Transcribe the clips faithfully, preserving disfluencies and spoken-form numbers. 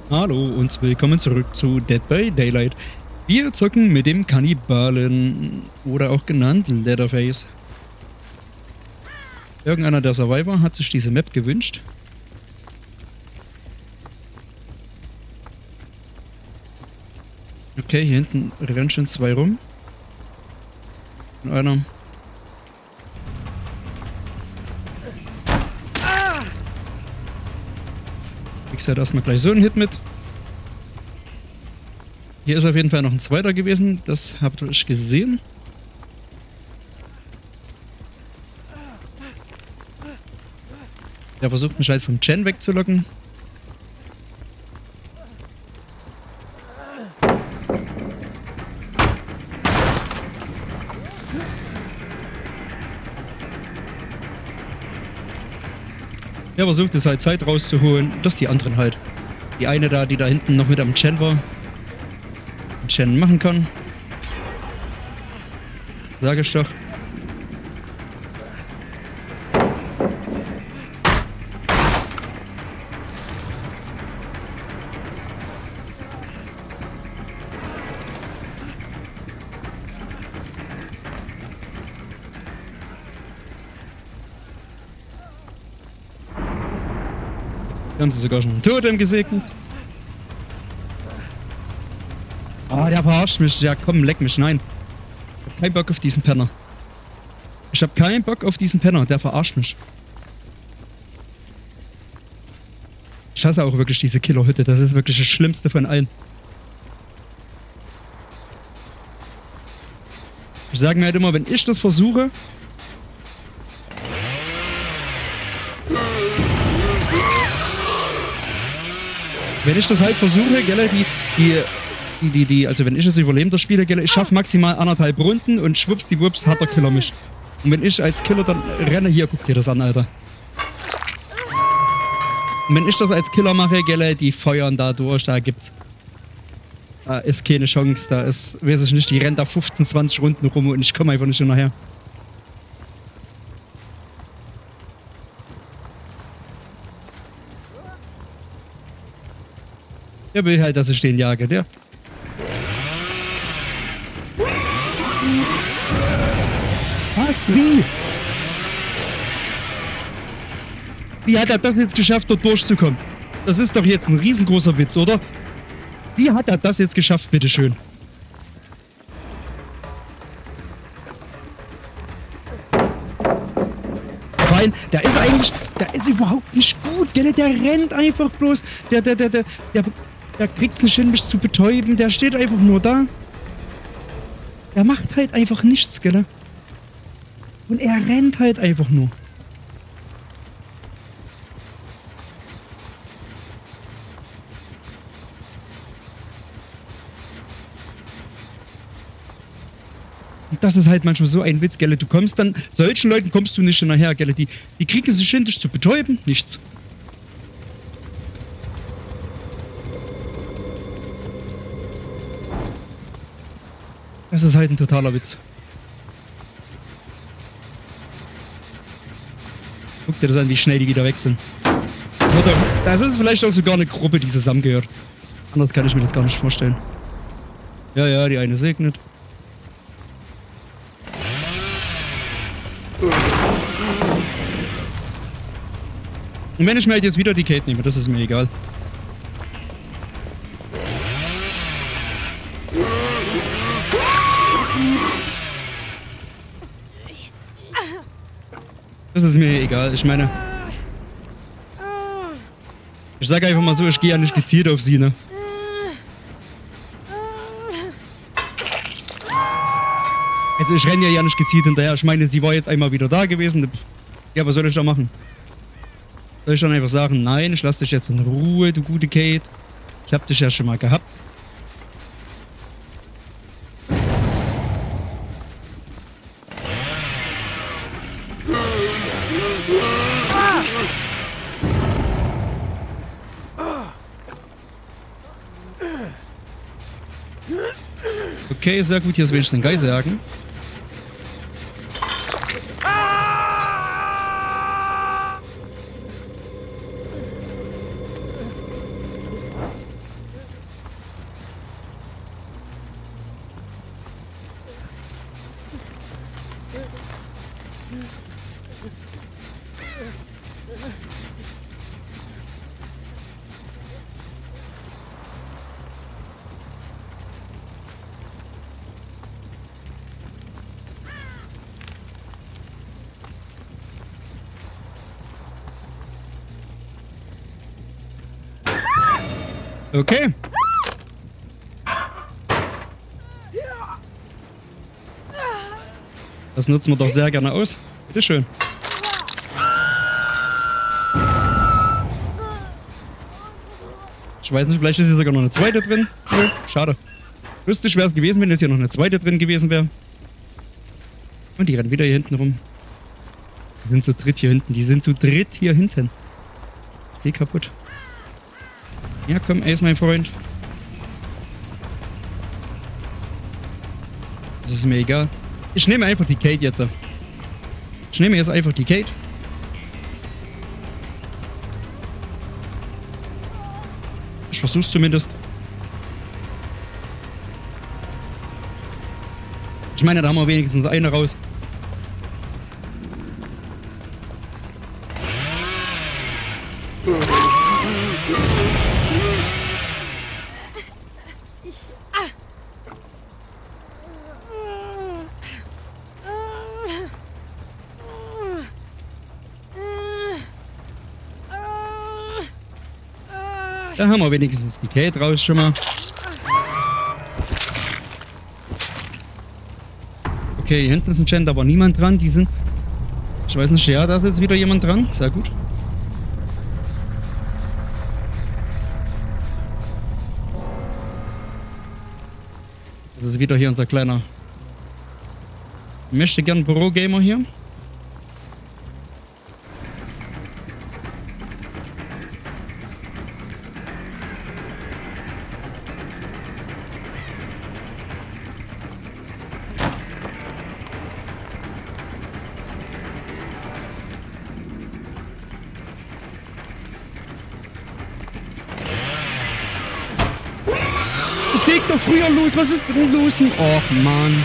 Hallo und willkommen zurück zu Dead by Daylight. Wir zocken mit dem Kannibalen oder auch genannt Leatherface. Irgendeiner der Survivor hat sich diese Map gewünscht. Okay, hier hinten rennen schon zwei rum. Und einer. Ich halt erstmal gleich so einen Hit mit. Hier ist auf jeden Fall noch ein zweiter gewesen. Das habt ihr gesehen. Der versucht mich halt vom Chen wegzulocken. Er versucht es halt Zeit rauszuholen, dass die anderen halt. Die eine da, die da hinten noch mit am Chen war. Den Chen machen kann. Sag ich doch. Haben sie sogar schon einen Totem gesegnet. Ah, der verarscht mich. Ja, komm, leck mich. Nein. Ich hab keinen Bock auf diesen Penner. Ich hab keinen Bock auf diesen Penner. Der verarscht mich. Ich hasse auch wirklich diese Killerhütte. Das ist wirklich das Schlimmste von allen. Ich sage mir halt immer, wenn ich das versuche... Wenn ich das halt versuche, gell, die, die, die, die, die, also wenn ich es überlebender spiele, gell, ich schaffe maximal anderthalb Runden und schwuppsdiwupps hat der Killer mich. Und wenn ich als Killer dann renne, hier, guck dir das an, Alter. Und wenn ich das als Killer mache, gell, die feuern da durch, da gibt's, da ist keine Chance, da ist, weiß ich nicht, die rennen da fünfzehn, zwanzig Runden rum und ich komme einfach nicht hinterher. Der will halt, dass ich den jage, der. Was? Wie? Wie hat er das jetzt geschafft, dort durchzukommen? Das ist doch jetzt ein riesengroßer Witz, oder? Wie hat er das jetzt geschafft, bitteschön? Vor allem, der ist eigentlich, der ist überhaupt nicht gut, gell? Der rennt einfach bloß, der, der, der, der, der, der kriegt's nicht hin, mich zu betäuben, der steht einfach nur da. Der macht halt einfach nichts, gell? Und er rennt halt einfach nur. Und das ist halt manchmal so ein Witz, gell? Du kommst dann, solchen Leuten kommst du nicht hinterher, gell? Die, die kriegen sich hin, dich zu betäuben, nichts. Das ist halt ein totaler Witz. Guck dir das an, wie schnell die wieder weg sind. Das, wird auch, das ist vielleicht auch sogar eine Gruppe, die zusammengehört. Anders kann ich mir das gar nicht vorstellen. Ja, ja, die eine segnet. Und wenn ich mir halt jetzt wieder die Kate nehme, das ist mir egal. Das ist mir egal, ich meine... Ich sage einfach mal so, ich gehe ja nicht gezielt auf sie, ne? Also ich renne ja nicht gezielt hinterher, ich meine, sie war jetzt einmal wieder da gewesen. Ja, was soll ich da machen? Soll ich dann einfach sagen, nein, ich lasse dich jetzt in Ruhe, du gute Kate. Ich hab dich ja schon mal gehabt. Okay, sehr gut, hier ist wenigstens ein Geiselhaken. Okay. Das nutzen wir doch sehr gerne aus. Bitteschön. Ich weiß nicht, vielleicht ist hier sogar noch eine zweite drin. Nö, schade. Lustig wäre es gewesen, wenn jetzt hier noch eine zweite drin gewesen wäre. Und die rennen wieder hier hinten rum. Die sind zu dritt hier hinten. Die sind zu dritt hier hinten. Geh kaputt. Ja, komm, Ace, mein Freund. Das ist mir egal. Ich nehme einfach die Kate jetzt. Ich nehme jetzt einfach die Kate. Ich versuch's zumindest. Ich meine, da haben wir wenigstens eine raus. Da haben wir wenigstens die Kate raus schon mal. Okay, hier hinten ist ein Gent, aber niemand dran. Die sind... Ich weiß nicht, ja, da ist jetzt wieder jemand dran. Sehr gut. Das ist wieder hier unser kleiner... Ich möchte gern Büro-Gamer hier. Doch früher los, was ist denn los? Och, Mann.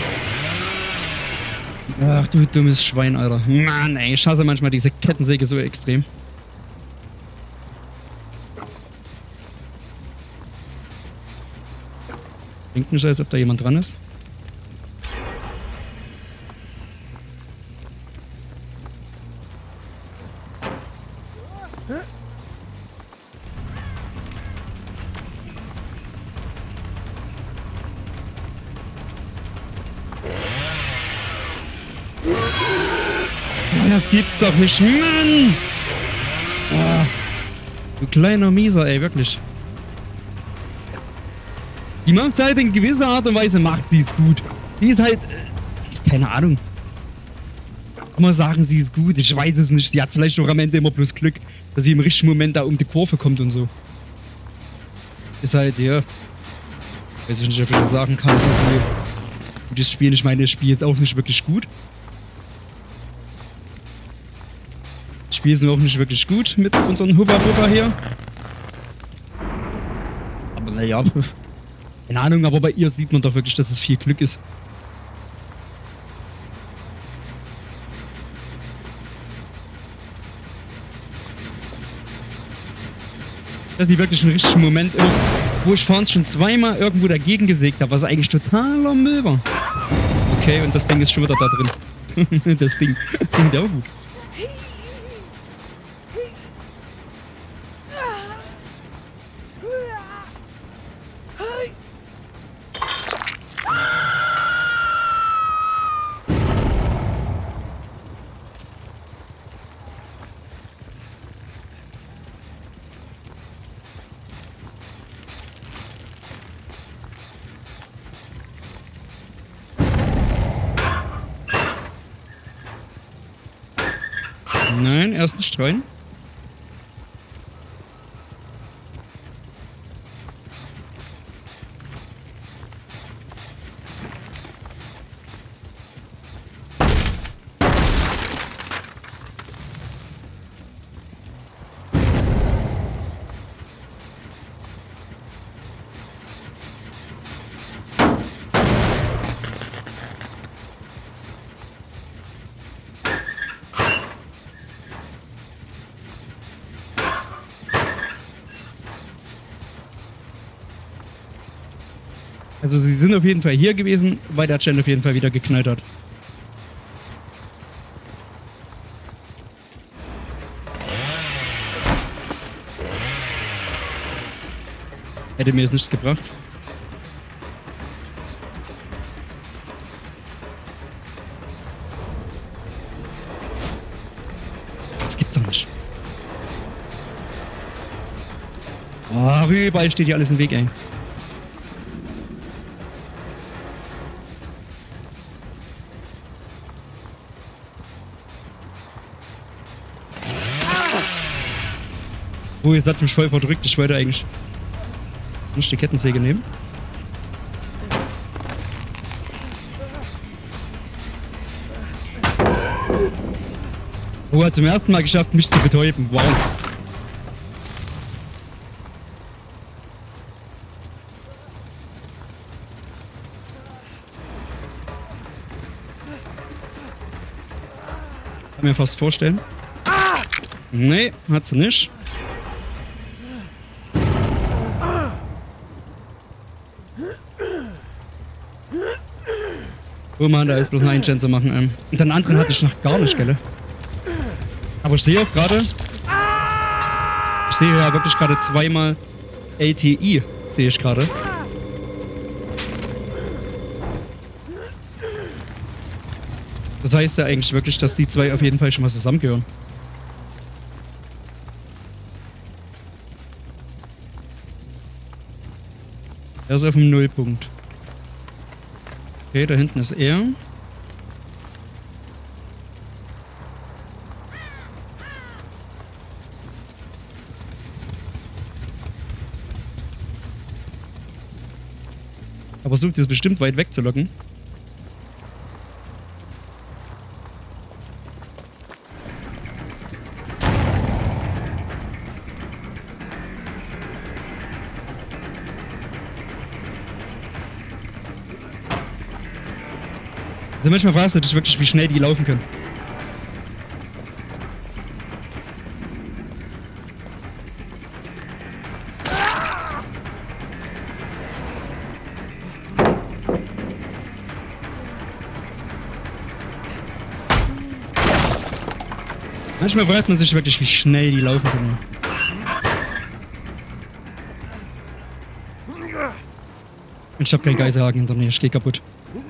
Ach, du dummes Schwein, Alter. Mann, ey, ich hasse manchmal diese Kettensäge so extrem. Klingt nicht, als ob da jemand dran ist. Das gibt's doch nicht, Mann! Oh, du kleiner Mieser, ey, wirklich. Die macht halt in gewisser Art und Weise, macht sie es gut. Die ist halt, äh, keine Ahnung. Kann man sagen, sie ist gut? Ich weiß es nicht. Sie hat vielleicht auch am Ende immer bloß Glück, dass sie im richtigen Moment da um die Kurve kommt und so. Ist halt, ja. Weiß ich nicht, ob ich das sagen kann. Das ist ein gutes Spiel. Ich meine, das Spiel ist auch nicht wirklich gut. Spiel sind auch nicht wirklich gut mit unseren Hubba-Bubba hier. Aber naja, keine Ahnung, aber bei ihr sieht man doch wirklich, dass es viel Glück ist. Das ist nicht wirklich ein richtiger Moment, wo ich vorhin schon zweimal irgendwo dagegen gesägt habe, was eigentlich totaler Müll war. Okay, und das Ding ist schon wieder da drin. Das Ding. Der war gut. Nein, erst nicht rein. Also sie sind auf jeden Fall hier gewesen, weil der Chen auf jeden Fall wieder geknallt hat. Hätte mir jetzt nichts gebracht. Das gibt's doch nicht. Oh, überall steht hier alles im Weg, ey. Oh, jetzt hat mich voll verdrückt. Ich wollte eigentlich nicht die Kettensäge nehmen. Oh, hat zum ersten Mal geschafft, mich zu betäuben. Wow. Kann mir fast vorstellen. Nee, hat sie nicht. Oh Mann, da ist bloß ein Einschätzer machen. Ähm. Und den anderen hatte ich noch gar nicht, gell? Aber ich sehe auch gerade. Ich sehe ja wirklich gerade zweimal L T I. Sehe ich gerade. Das heißt ja eigentlich wirklich, dass die zwei auf jeden Fall schon mal zusammengehören. Er ist auf dem Nullpunkt. Okay, da hinten ist er. Er versucht jetzt bestimmt weit wegzulocken. Also manchmal fragst du dich wirklich, wie schnell die laufen können. Manchmal fragt man sich wirklich, wie schnell die laufen können. Und ich hab keinen Geiselhaken hinter mir, ich geh kaputt.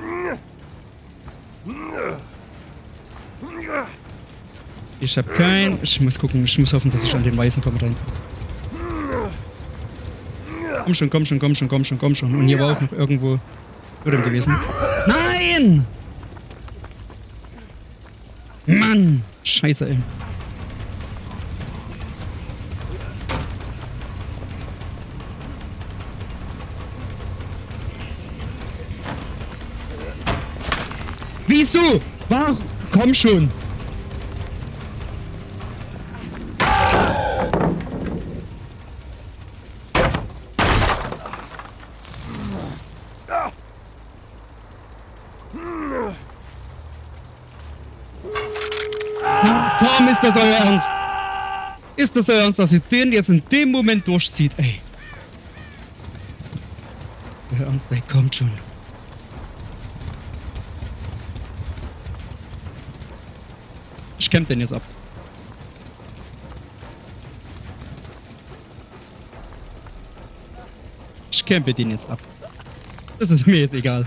Ich hab keinen. Ich muss gucken, ich muss hoffen, dass ich an den Weißen komme rein. Komm schon, komm schon, komm schon, komm schon, komm schon. Und hier war auch noch irgendwo Rhythm gewesen. Nein! Mann! Scheiße, ey. Wieso? Warum? Komm schon! Tom, ist das euer Ernst? Ist das euer Ernst, dass ihr den jetzt in dem Moment durchzieht, ey? Euer Ernst, ey, kommt schon. Ich camp den jetzt ab. Ich campe den jetzt ab. Das ist mir jetzt egal.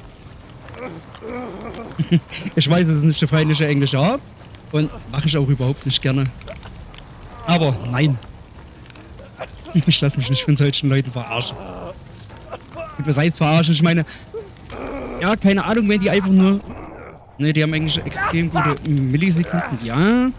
Ich weiß, es ist nicht die feindliche englische Art. Und mache ich auch überhaupt nicht gerne. Aber nein. Ich lasse mich nicht von solchen Leuten verarschen. Und was heißt verarschen? Ich meine, ja, keine Ahnung, wenn die einfach nur... Ne, die haben eigentlich extrem gute Millisekunden. Ja.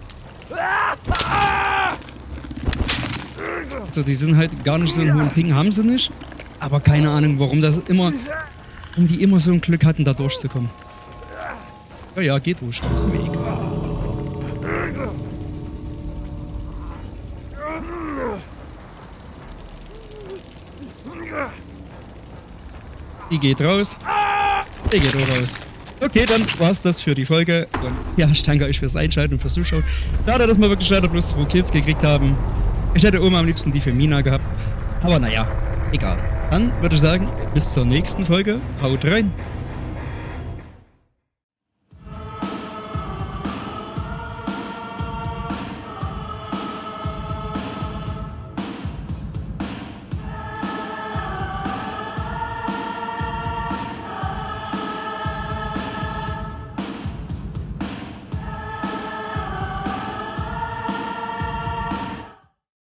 Also die sind halt gar nicht so einen hohen Ping, haben sie nicht. Aber keine Ahnung, warum das immer... Warum die immer so ein Glück hatten, da durchzukommen. Ja, ja, geht ruhig. Ist mir egal. Die geht raus. Die geht auch raus. Okay, dann war's das für die Folge. Und ja, ich danke euch fürs Einschalten und fürs Zuschauen. Schade, dass wir wirklich leider bloß zwei Kills gekriegt haben. Ich hätte Oma am liebsten die für Mina gehabt. Aber naja, egal. Dann würde ich sagen, bis zur nächsten Folge. Haut rein.